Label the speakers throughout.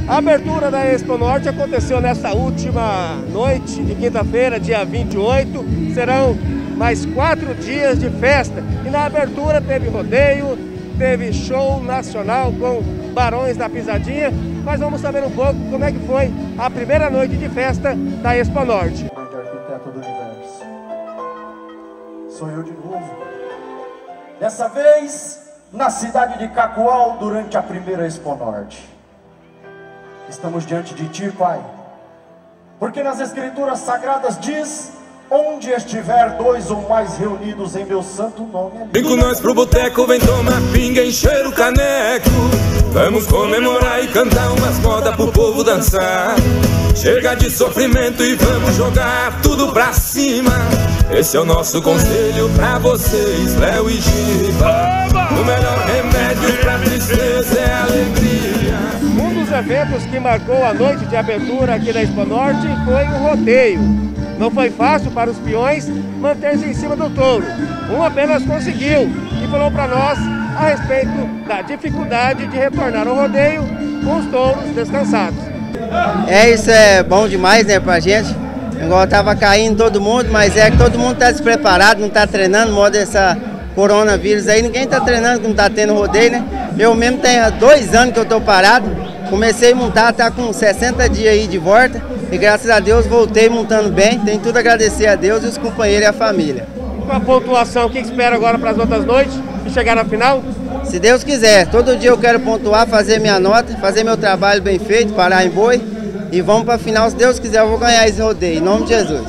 Speaker 1: A abertura da Expo Norte aconteceu nesta última noite de quinta-feira, dia 28. Serão mais 4 dias de festa. E na abertura teve rodeio, teve show nacional com Barões da Pisadinha. Mas vamos saber um pouco como é que foi a primeira noite de festa da Expo Norte.
Speaker 2: Grande arquiteto do universo. Sou eu de novo. Dessa vez, na cidade de Cacoal, durante a primeira Expo Norte. Estamos diante de Ti, Pai, porque nas Escrituras Sagradas diz: onde estiver 2 ou mais reunidos em meu santo nome.
Speaker 3: Vem com nós pro boteco, vem tomar pinga, encher o caneco. Vamos comemorar e cantar umas modas pro povo dançar. Chega de sofrimento e vamos jogar tudo pra cima. Esse é o nosso conselho pra vocês, Léo e Giba. O melhor remédio pra tristeza é a alegria.
Speaker 1: Um dos eventos que marcou a noite de abertura aqui da Expo Norte foi o rodeio. Não foi fácil para os peões manter-se em cima do touro. Um apenas conseguiu e falou para nós a respeito da dificuldade de retornar ao rodeio com os touros descansados.
Speaker 4: Isso é bom demais, né, pra gente. Igual tava caindo todo mundo, mas é que todo mundo tá despreparado, não tá treinando, modo essa coronavírus aí, ninguém tá treinando, não tá tendo rodeio, né? Eu mesmo tenho 2 anos que eu tô parado, comecei a montar, tá com 60 dias aí de volta e graças a Deus voltei montando bem, tenho tudo a agradecer a Deus e os companheiros e a família.
Speaker 1: Com a pontuação, o que espera agora para as outras noites e chegar na final?
Speaker 4: Se Deus quiser, todo dia eu quero pontuar, fazer minha nota, fazer meu trabalho bem feito, parar em boi e vamos para a final, se Deus quiser eu vou ganhar esse rodeio, em nome de Jesus.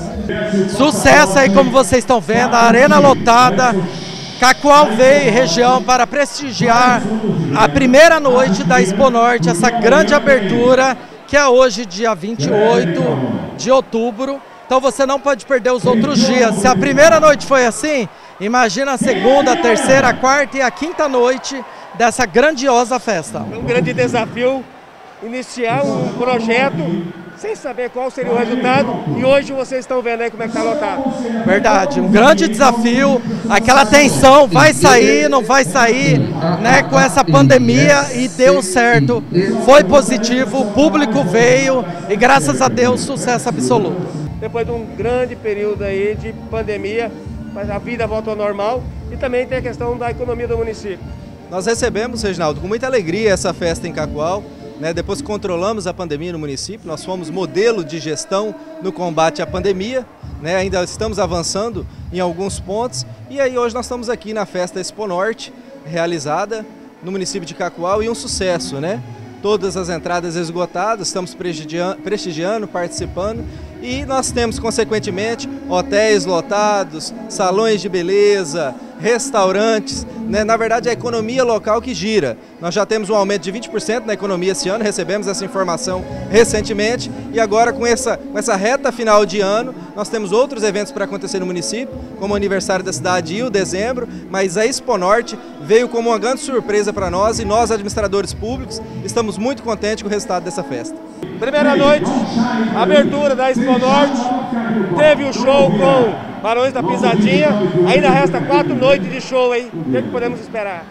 Speaker 5: Sucesso aí, como vocês estão vendo, a arena lotada. Cacoal veio região para prestigiar a primeira noite da Expo Norte, essa grande abertura que é hoje dia 28 de outubro. Então você não pode perder os outros dias. Se a primeira noite foi assim, imagina a segunda, a terceira, a quarta e a quinta noite dessa grandiosa festa.
Speaker 1: É um grande desafio iniciar um projeto sem saber qual seria o resultado e hoje vocês estão vendo aí como é que está lotado.
Speaker 5: Verdade, um grande desafio, aquela tensão, vai sair, não vai sair, né, com essa pandemia e deu certo, foi positivo, o público veio e graças a Deus sucesso absoluto.
Speaker 1: Depois de um grande período aí de pandemia, mas a vida volta ao normal e também tem a questão da economia do município.
Speaker 6: Nós recebemos, Reginaldo, com muita alegria essa festa em Cacoal. Depois que controlamos a pandemia no município, nós fomos modelo de gestão no combate à pandemia, ainda estamos avançando em alguns pontos e aí hoje nós estamos aqui na festa Expo Norte, realizada no município de Cacoal e um sucesso, Todas as entradas esgotadas, estamos prestigiando, participando e nós temos consequentemente hotéis lotados, salões de beleza, restaurantes, na verdade é a economia local que gira. Nós já temos um aumento de 20% na economia esse ano, recebemos essa informação recentemente e agora com essa reta final de ano nós temos outros eventos para acontecer no município, como o aniversário da cidade e o dezembro, mas a Expo Norte veio como uma grande surpresa para nós e nós administradores públicos estamos muito contentes com o resultado dessa festa.
Speaker 1: Primeira noite, abertura da Expo Norte, teve o show com Barões da Pisadinha, ainda resta 4 noites de show aí, o que podemos esperar?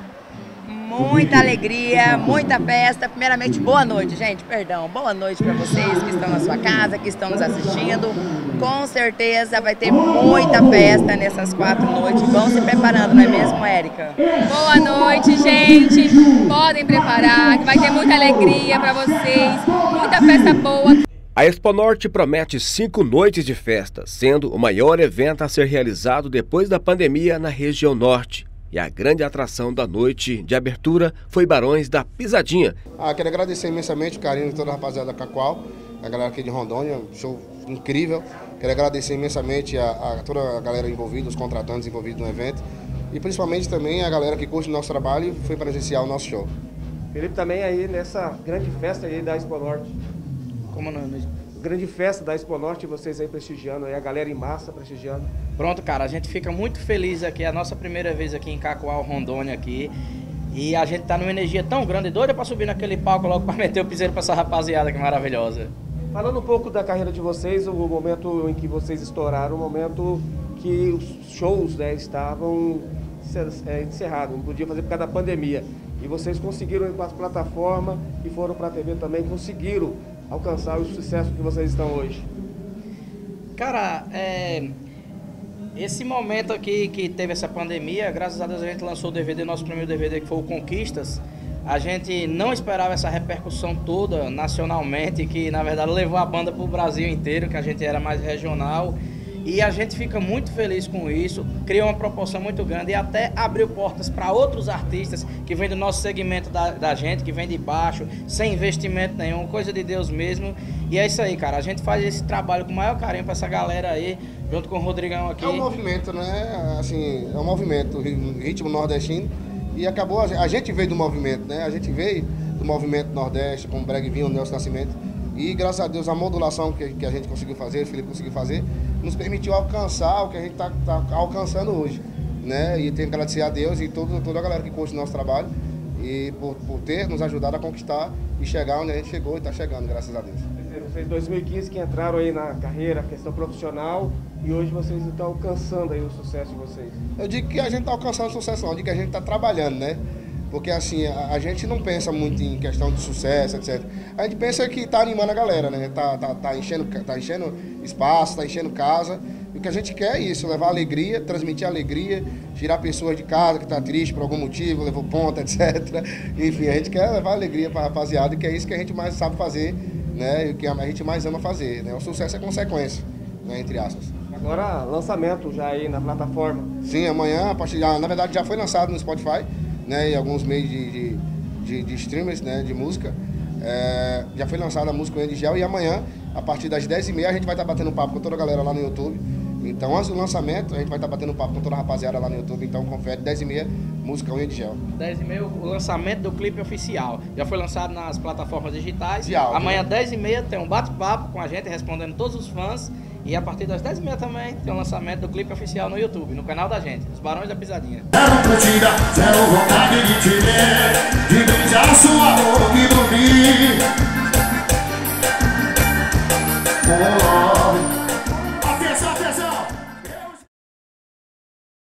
Speaker 7: Muita alegria, muita festa, primeiramente boa noite, gente, boa noite para vocês que estão na sua casa, que estão nos assistindo, com certeza vai ter muita festa nessas 4 noites, vão se preparando, não é mesmo, Érica?
Speaker 8: Boa noite, gente, podem preparar, que vai ter muita alegria para vocês, muita festa boa.
Speaker 9: A Expo Norte promete 5 noites de festa, sendo o maior evento a ser realizado depois da pandemia na região norte. E a grande atração da noite de abertura foi Barões da Pisadinha.
Speaker 10: Quero agradecer imensamente o carinho de toda a rapaziada da Cacoal, a galera aqui de Rondônia, um show incrível. Quero agradecer imensamente a toda a galera envolvida, os contratantes envolvidos no evento. E principalmente também a galera que curte o nosso trabalho e foi presenciar o nosso show.
Speaker 1: Felipe também aí nessa grande festa aí da Expo Norte.
Speaker 11: Como não?
Speaker 1: Grande festa da Expo Norte, vocês aí prestigiando, aí a galera em massa prestigiando.
Speaker 11: Pronto, cara, a gente fica muito feliz aqui, é a nossa primeira vez aqui em Cacoal, Rondônia aqui. E a gente tá numa energia tão grande, doida pra subir naquele palco logo pra meter o piseiro pra essa rapaziada que é maravilhosa.
Speaker 1: Falando um pouco da carreira de vocês, o momento em que vocês estouraram, o momento que os shows estavam encerrados, não podiam fazer por causa da pandemia. E vocês conseguiram ir para as plataformas e foram para a TV também, conseguiram alcançar o sucesso que vocês estão hoje.
Speaker 11: Cara, esse momento aqui que teve essa pandemia, graças a Deus a gente lançou o DVD, nosso primeiro DVD, que foi o Conquistas. A gente não esperava essa repercussão toda nacionalmente, que na verdade levou a banda para o Brasil inteiro, que a gente era mais regional. E a gente fica muito feliz com isso, criou uma proporção muito grande e até abriu portas para outros artistas que vêm do nosso segmento da gente, que vem de baixo, sem investimento nenhum, coisa de Deus mesmo. E é isso aí, cara, a gente faz esse trabalho com o maior carinho para essa galera aí, junto com o Rodrigão aqui.
Speaker 10: É um movimento, né? Assim, é um movimento, ritmo nordestino, e acabou, a gente veio do movimento, né? A gente veio do movimento nordeste, com o Breguinho, o Nelson Nascimento, e graças a Deus a modulação que a gente conseguiu fazer, o Felipe conseguiu fazer, nos permitiu alcançar o que a gente está alcançando hoje, né? E tenho que agradecer a Deus e toda a galera que curte o nosso trabalho e por ter nos ajudado a conquistar e chegar onde a gente chegou e está chegando, graças a Deus.
Speaker 1: Vocês 2015 que entraram aí na carreira, questão profissional, e hoje vocês estão alcançando aí o sucesso de vocês.
Speaker 10: Eu digo que a gente está alcançando o sucesso, não, eu digo que a gente está trabalhando, né? Porque assim, a gente não pensa muito em questão de sucesso, etc. A gente pensa que tá animando a galera, né? Tá enchendo espaço, tá enchendo casa. E o que a gente quer é isso, levar alegria, transmitir alegria, tirar pessoas de casa que tá triste por algum motivo, levou ponta, etc. Enfim, a gente quer levar alegria pra rapaziada, que é isso que a gente mais sabe fazer, né? E o que a gente mais ama fazer, né? O sucesso é consequência, né? Entre aspas.
Speaker 1: Agora, lançamento já aí na plataforma.
Speaker 10: Sim, amanhã, na verdade já foi lançado no Spotify, né, e alguns meios de streamers, né, de música. Já foi lançada a música de Gel e amanhã, a partir das 10h30, a gente vai estar batendo papo com toda a galera lá no YouTube. Então, antes do lançamento, a gente vai estar batendo papo com toda a rapaziada lá no YouTube. Então, confere, 10h30, música Unha de Gel.
Speaker 11: 10h30, o lançamento do clipe oficial. Já foi lançado nas plataformas digitais.
Speaker 10: De áudio,
Speaker 11: amanhã,
Speaker 10: né?
Speaker 11: 10h30, tem um bate-papo com a gente, respondendo todos os fãs. E a partir das 10h30 também tem o lançamento do clipe oficial no YouTube, no canal da gente, Os Barões da Pisadinha.
Speaker 12: Zero curtida, zero vontade de te ver, de beijar sua boca e dormir.